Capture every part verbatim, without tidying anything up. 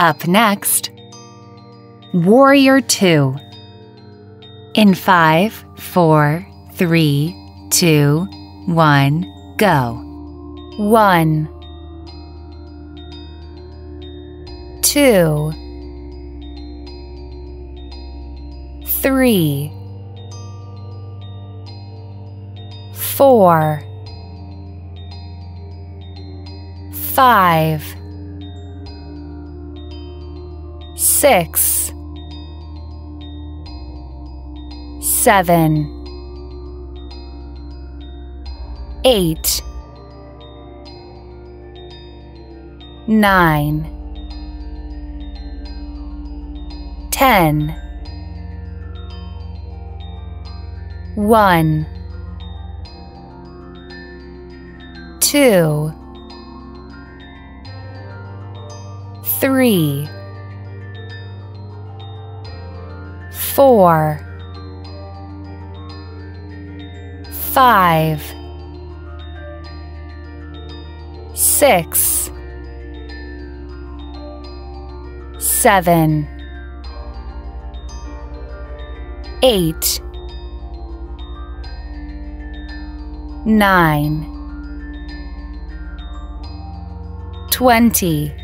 Up next, Warrior Two. In five, four, three, two, one, go. One, two, three, four, five, six, seven, eight, nine, ten, one, two, three, four, five, six, seven, eight, nine, twenty.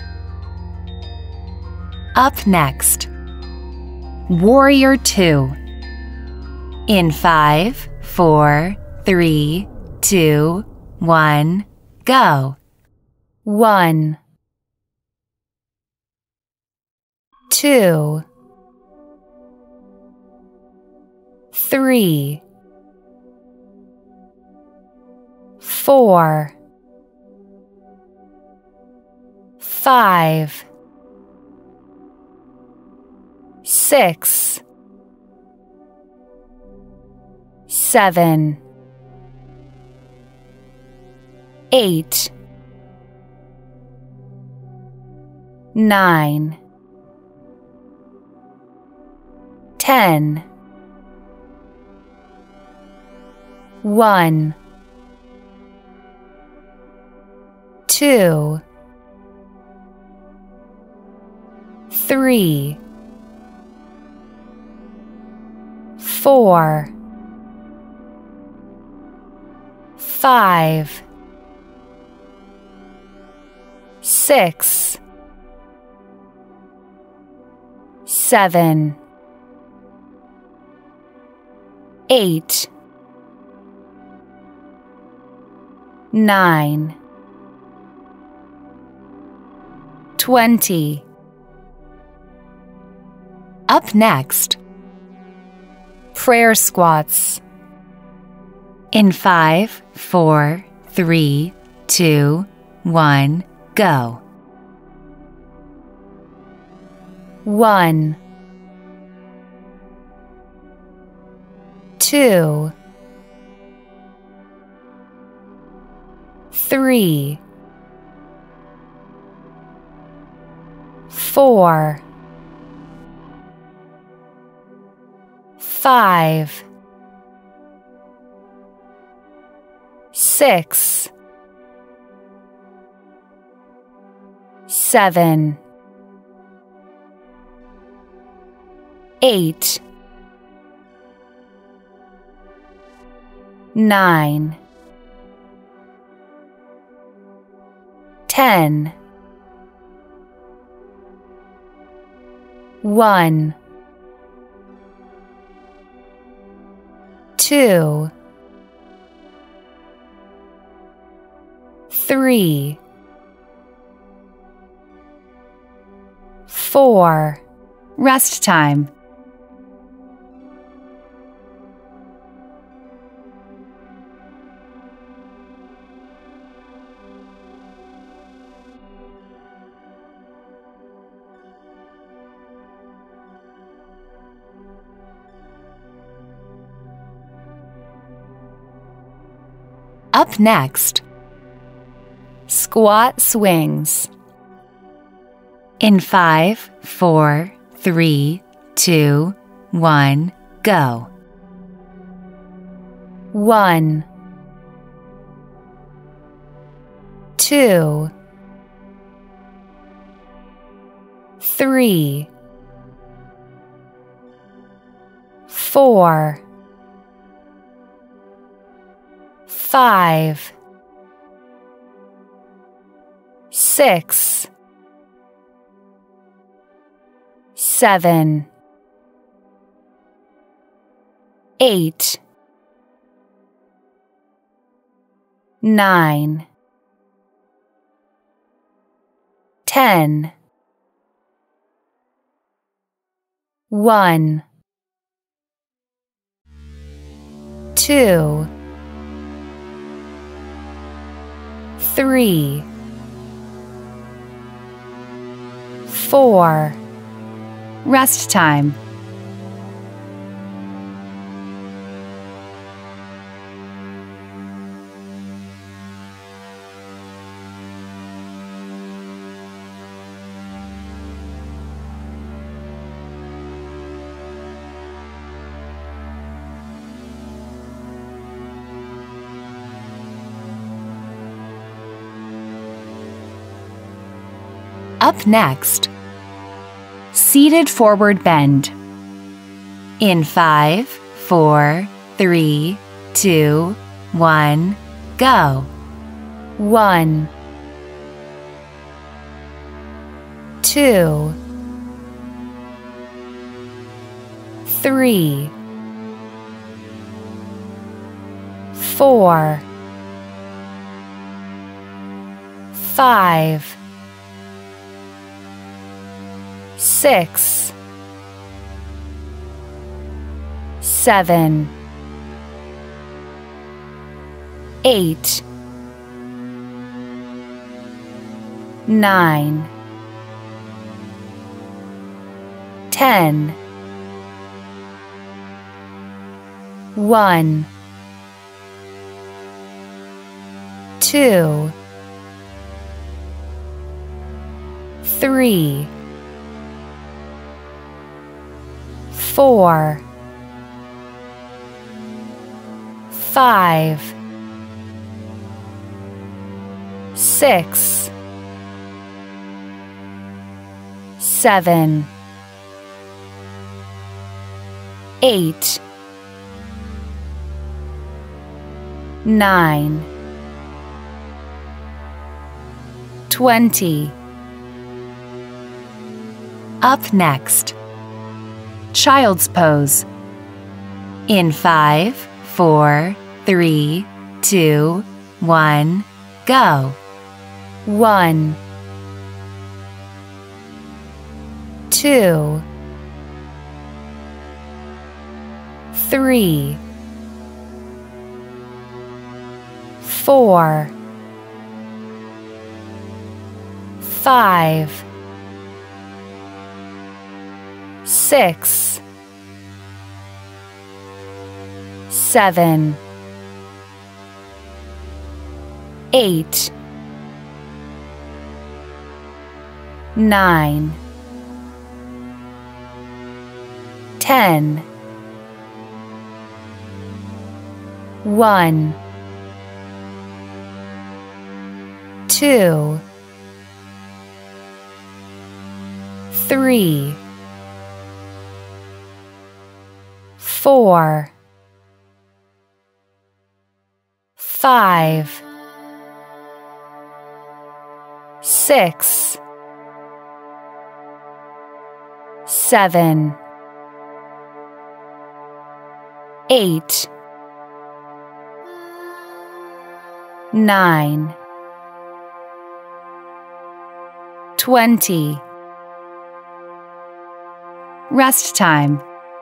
Up next, Warrior Two. In five, four, three, two, one, go. One, two, three, four, five, six, seven, eight, nine, ten, one, two, three, four, five, six, seven, eight, nine, twenty. Up next, prayer squats. In five, four, three, two, one, go. One, two, three, four, five, six, seven, eight, nine, ten, one, two, three, four. Rest time. Up next, squat swings. In five, four, three, two, one, go. One, two, three, four, five, six, seven, eight, nine, ten, one, two, three, four. Rest time. Up next, seated forward bend. In five, four, three, two, one, go. One, two, three, four, five, six, seven, eight, nine, ten, one, two, three, four, five, six, seven, eight, nine, twenty. Up next, child's pose. In five, four, three, two, one, go. One, two, three, four, five, six, seven, eight, nine, ten, one, two, three, four, five, six, seven, eight, nine, twenty. Rest time.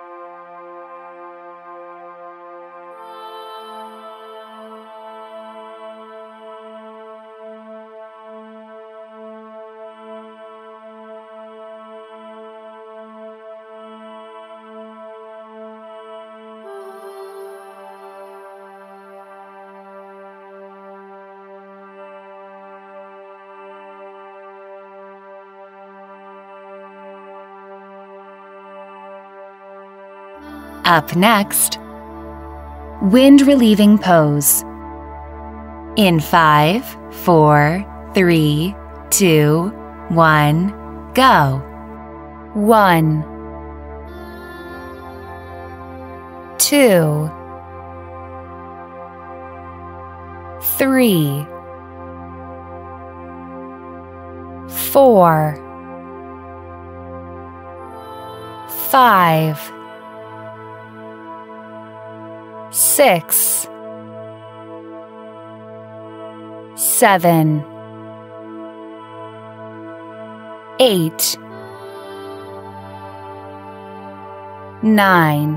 Up next, wind relieving pose. In five, four, three, two, one, go. One, two, three, four, five, six, seven, eight, nine,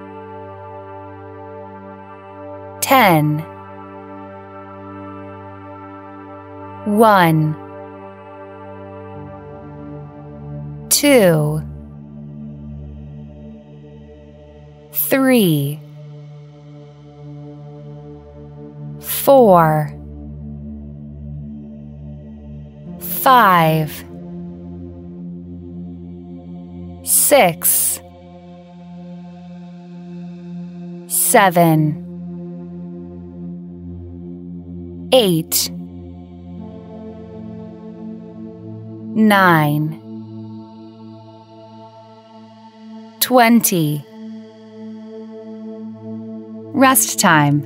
ten, one, two, three, four, five, six, seven, eight, nine, twenty. Rest time.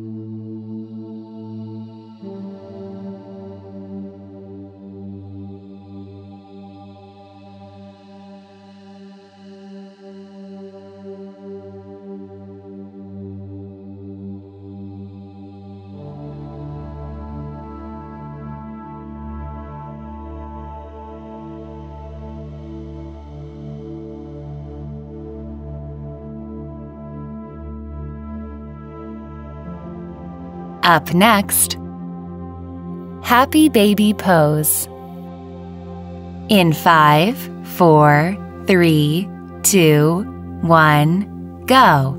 Up next, Happy Baby Pose. In five, four, three, two, one, go.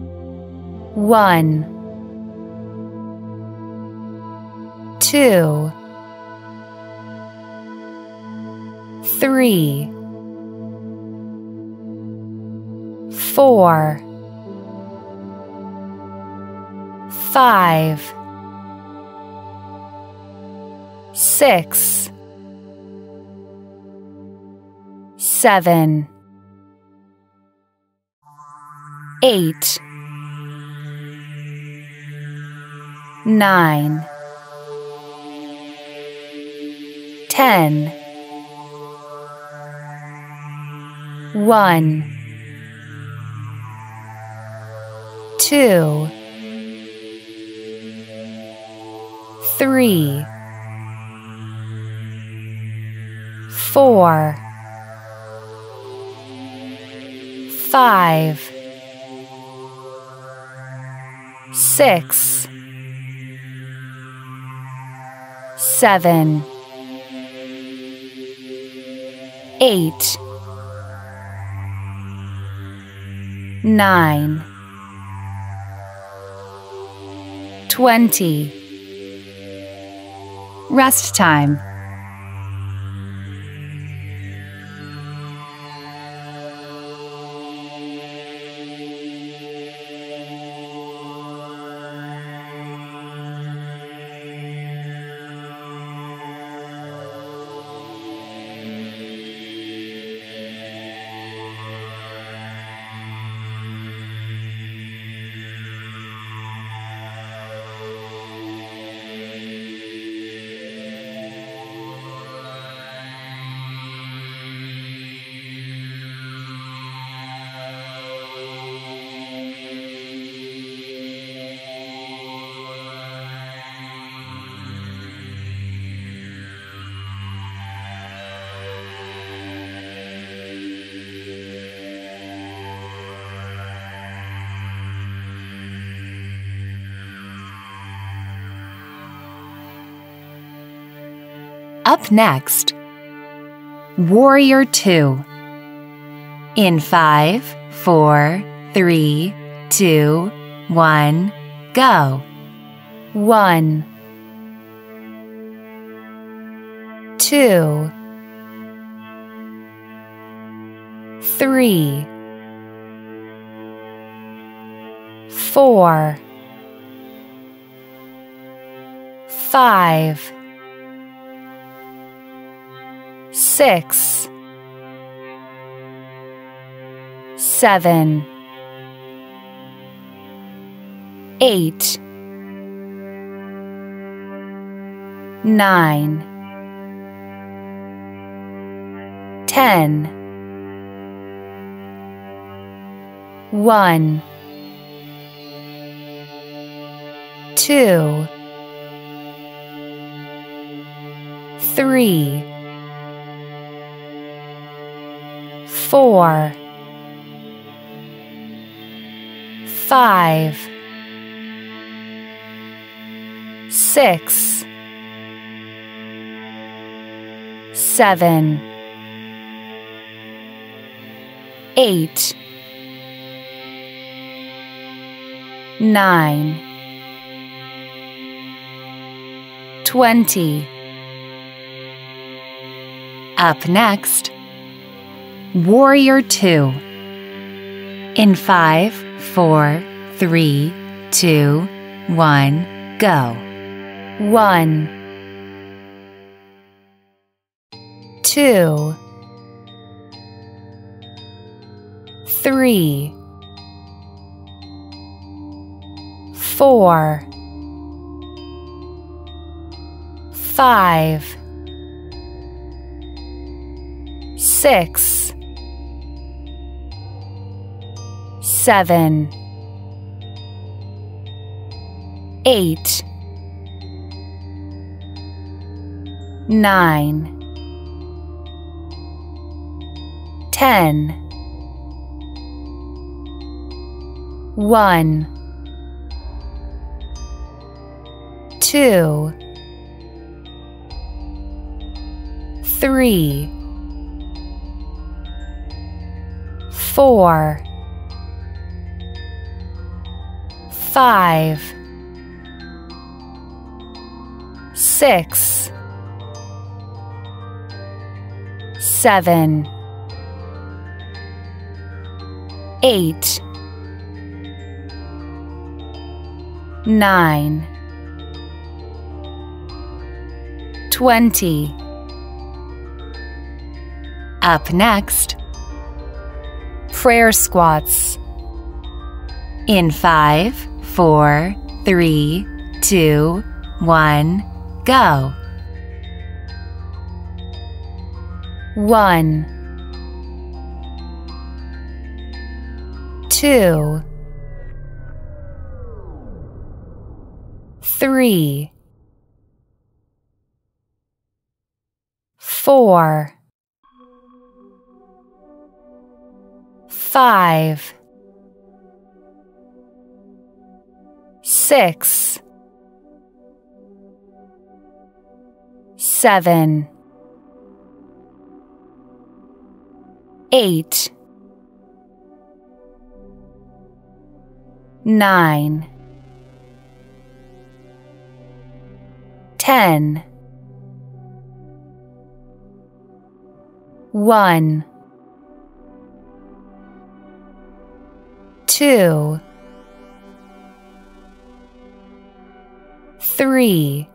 One, two, three, four, five, six, seven, eight, nine, ten, one, two, three, four, five, six, seven, eight, nine, twenty. Rest time. Up next, Warrior Two. In five, four, three, two, one, go. One, two, three, four, five, six, seven, eight, nine, ten, one, two, three, four, five, six, seven, eight, nine, twenty. Up next, Warrior two. In five, four, three, two, one, go. One, two, three, four, five, six, seven, eight, nine, ten, one, two, three, four, five, six, seven, eight, nine, twenty. Up next, prayer squats. In five, four, three, two, one, go. One, two, three, four, five, six, seven, eight, nine, ten, one, two, three,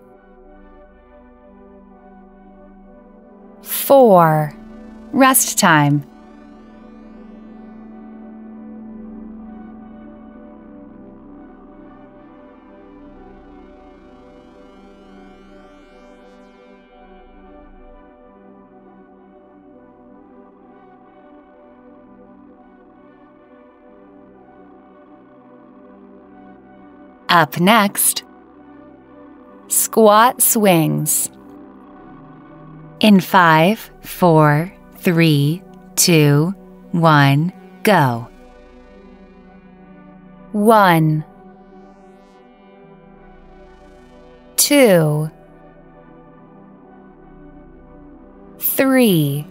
four. Rest time. Up next, squat swings. In five, four, three, two, one, go. One, two, three,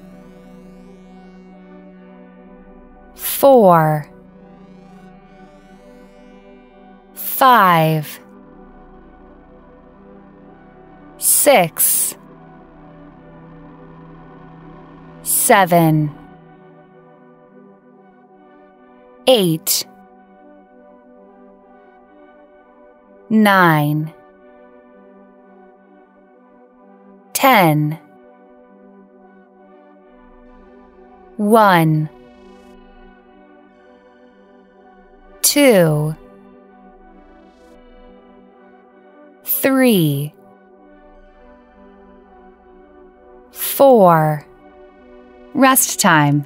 four, five, six, seven, eight, nine, ten, one, two, three, four. Rest time.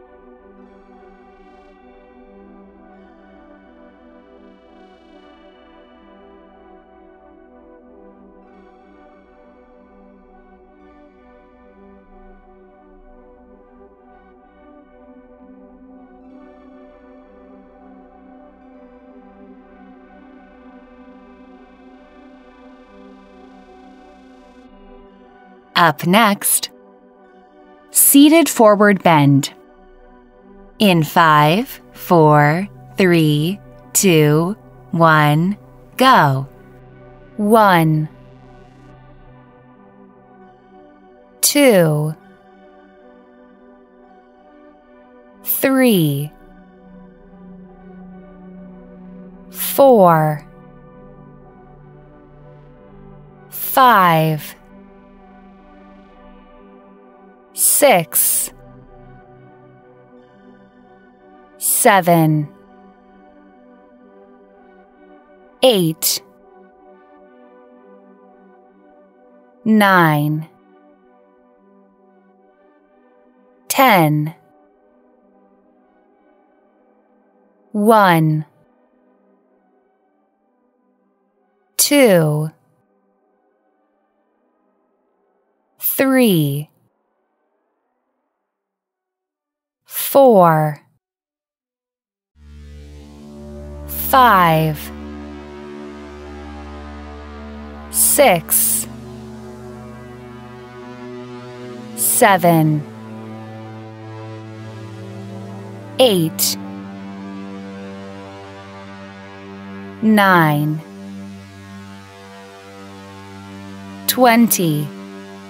Up next, seated forward bend. In five, four, three, two, one, go. One, two, three, four, five, six, seven, eight, nine, ten, one, two, three, four, five, six, seven, eight, nine, twenty.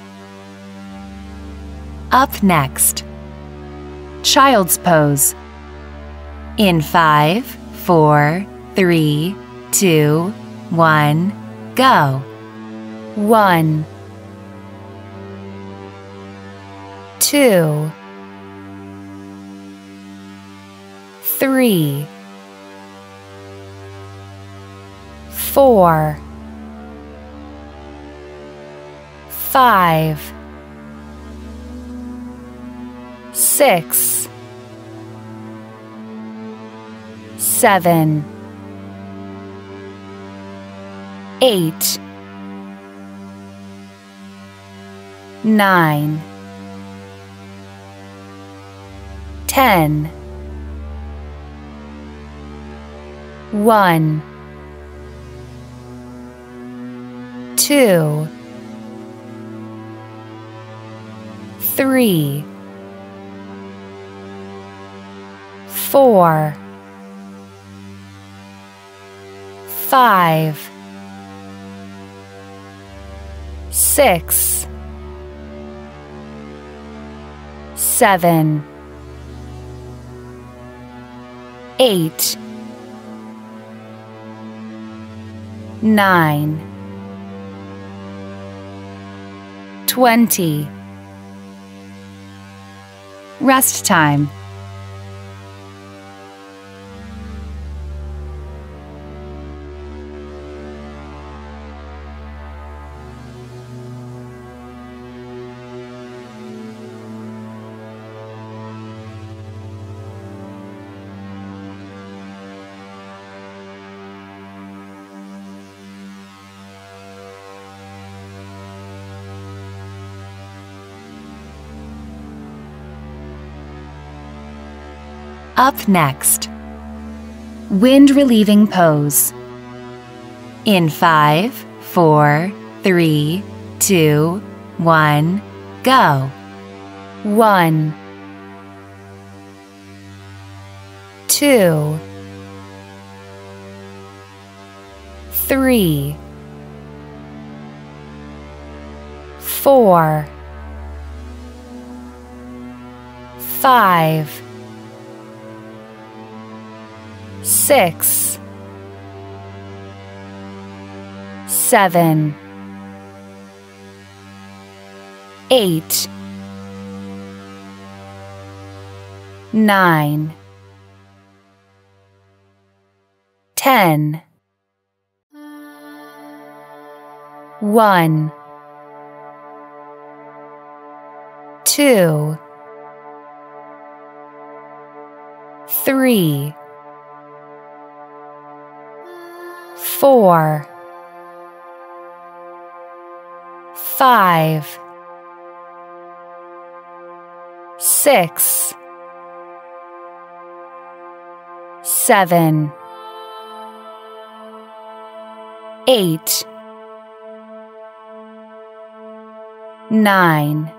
Up next, child's pose. In five, four, three, two, one, go. One, two, three, four, five, six, seven, eight, nine, ten, one, two, three, four, five, six, seven, eight, nine, twenty. Rest time. Up next, wind relieving pose. In five, four, three, two, one, go. One, two, three, four, five, six, seven, eight, nine, ten. One, two, three, four, five, six, seven, eight, nine,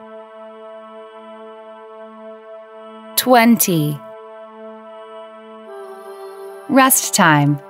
twenty. Rest time.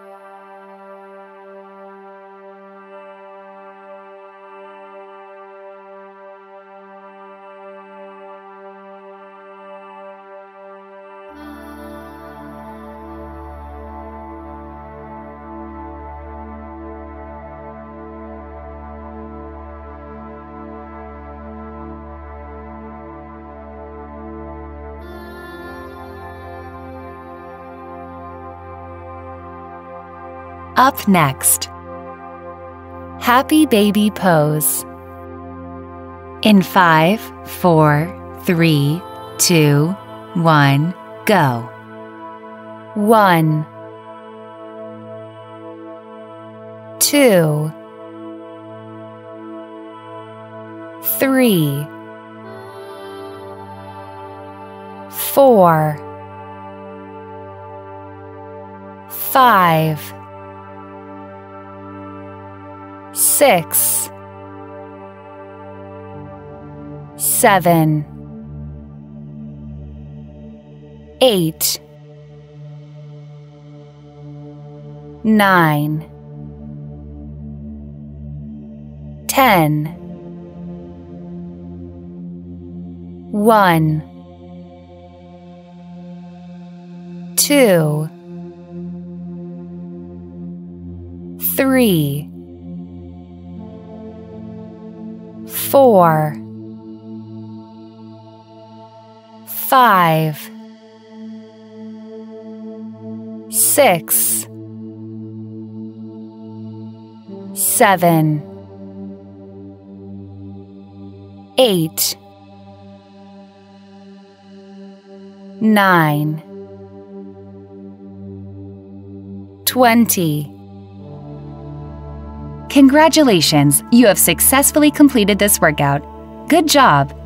Up next, Happy Baby Pose. In five, four, three, two, one, go. One, two, three, four, five, six, seven, eight, nine, ten, one, two, three, four, five, six, seven, eight, nine, twenty. Congratulations, you have successfully completed this workout. Good job!